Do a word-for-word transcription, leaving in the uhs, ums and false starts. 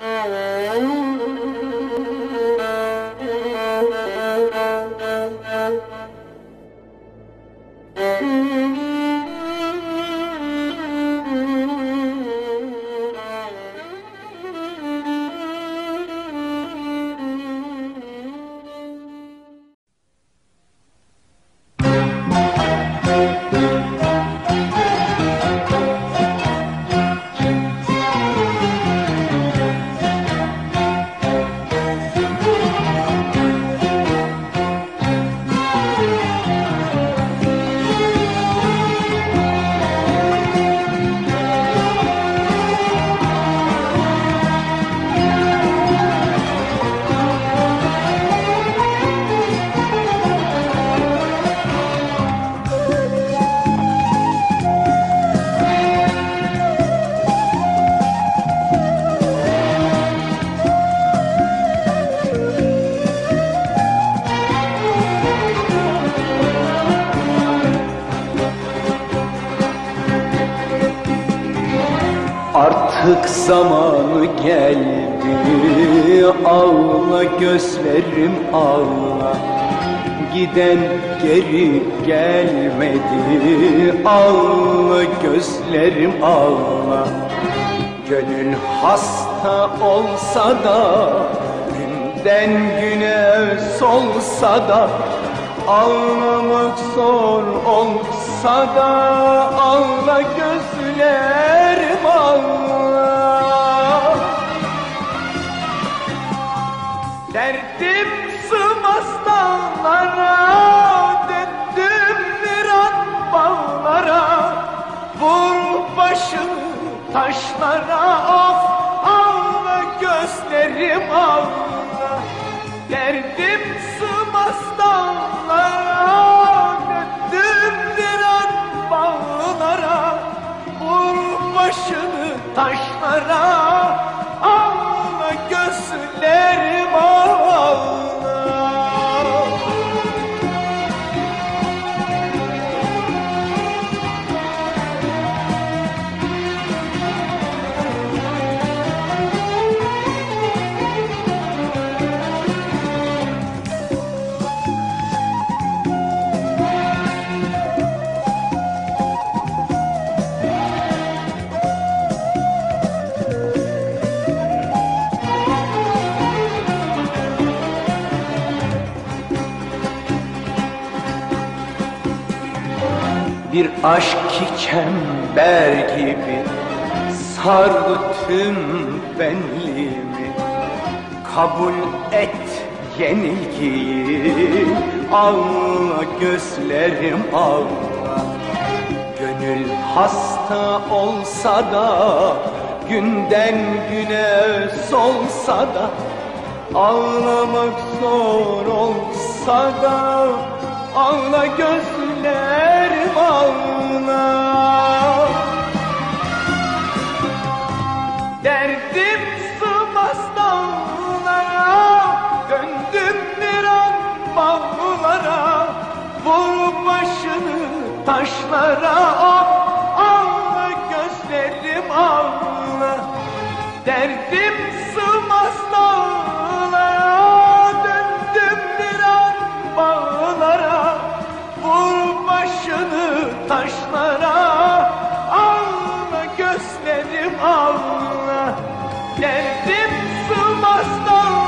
Artık zamanı geldi, ağla gözlerim ağla. Giden geri gelmedi, ağla gözlerim ağla. Gönül hasta olsa da, günden güne solsa da, ağlamak zor olsa da, ağla gözlerim ağla. Derdim sığmaz dağlara, döndüm bir an bağlara. Vur başını taşlara, of ağla gözlerim ağla. Derdim sığmaz dağlara, döndüm bir an bağlara. Vur başını taşlara, ağla gözlerim ağla. Bir aşk ki çember gibi sardı tüm benliğimi. Kabul et yenilgiyi, ağla gözlerim ağla. Gönül hasta olsa da, günden güne solsa da, ağlamak zor olsa da, ağla gözlerim ağla. Derdim sığmaz dağlara, döndüm bir an bağlara. Vur başını taşlara, of ağla gözlerim ağla. Derdim sığmaz dağlara, döndüm bir an bağlara. Vur başını taşlara, ağla gözlerim ağla. Derdim sığmaz dağlara.